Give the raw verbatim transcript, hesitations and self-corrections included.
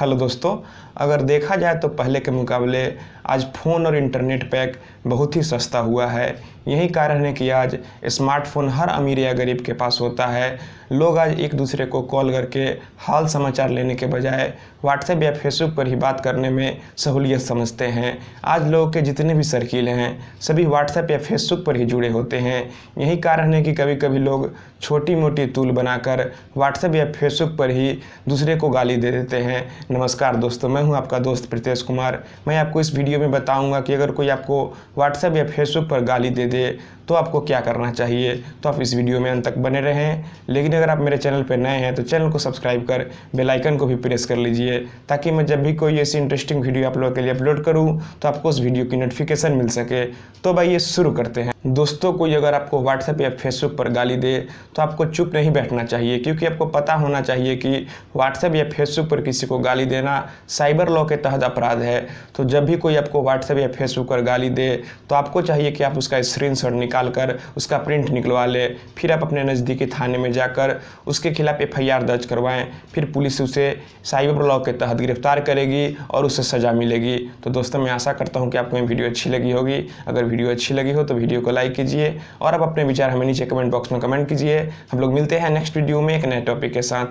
Hello दोस्तों, अगर देखा जाए तो पहले के मुकाबले आज फ़ोन और इंटरनेट पैक बहुत ही सस्ता हुआ है। यही कारण है कि आज स्मार्टफ़ोन हर अमीर या गरीब के पास होता है। लोग आज एक दूसरे को कॉल करके हाल समाचार लेने के बजाय व्हाट्सएप या फेसबुक पर ही बात करने में सहूलियत समझते हैं। आज लोगों के जितने भी सर्किल हैं सभी व्हाट्सएप या फेसबुक पर ही जुड़े होते हैं। यही कारण है कि कभी कभी लोग छोटी मोटी तूल बनाकर व्हाट्सएप या फेसबुक पर ही दूसरे को गाली दे देते हैं। नमस्कार दोस्तों, मैं हूं आपका दोस्त प्रीतेश कुमार। मैं आपको इस वीडियो में बताऊंगा कि अगर कोई आपको व्हाट्सएप या फेसबुक पर गाली दे दे तो आपको क्या करना चाहिए। तो आप इस वीडियो में अंत तक बने रहें। लेकिन अगर आप मेरे चैनल पर नए हैं तो चैनल को सब्सक्राइब कर बेल आइकन को भी प्रेस कर लीजिए, ताकि मैं जब भी कोई ऐसी इंटरेस्टिंग वीडियो आप लोगों के लिए अपलोड करूं तो आपको उस वीडियो की नोटिफिकेशन मिल सके। तो भाई ये शुरू करते हैं। दोस्तों, कोई अगर आपको व्हाट्सएप या फेसबुक पर गाली दे तो आपको चुप नहीं बैठना चाहिए, क्योंकि आपको पता होना चाहिए कि व्हाट्सएप या फेसबुक पर किसी को गाली देना साइबर लॉ के तहत अपराध है। तो जब भी कोई आपको व्हाट्सएप या फेसबुक पर गाली दे तो आपको चाहिए कि आप उसका स्क्रीनशॉट निकाल कर उसका प्रिंट निकलवा ले, फिर आप अपने नज़दीकी थाने में जाकर उसके खिलाफ एफ आई आर दर्ज करवाएं। फिर पुलिस उसे साइबर लॉ के तहत गिरफ्तार करेगी और उसे सज़ा मिलेगी। तो दोस्तों, मैं आशा करता हूँ कि आपको ये वीडियो अच्छी लगी होगी। अगर वीडियो अच्छी लगी हो तो वीडियो को लाइक कीजिए और आप अपने विचार हमें नीचे कमेंट बॉक्स में कमेंट कीजिए। हम लोग मिलते हैं नेक्स्ट वीडियो में एक नए टॉपिक के साथ।